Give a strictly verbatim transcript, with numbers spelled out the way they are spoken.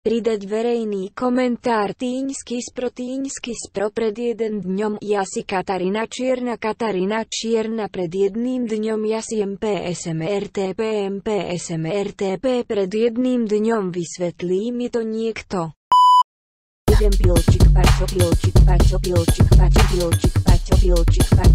Pridať verejný komentár Týňsky spro Týňsky spro pred jeden dňom Jasi Katarína Čierna Katarína Čierna pred jedným dňom Jasi em pé es em er té pé em pé es em er té pé pred jedným dňom vysvetlí mi to niekto. Jeden pilčik pačo pilčik pačo pilčik pačo pilčik pačo pilčik pačo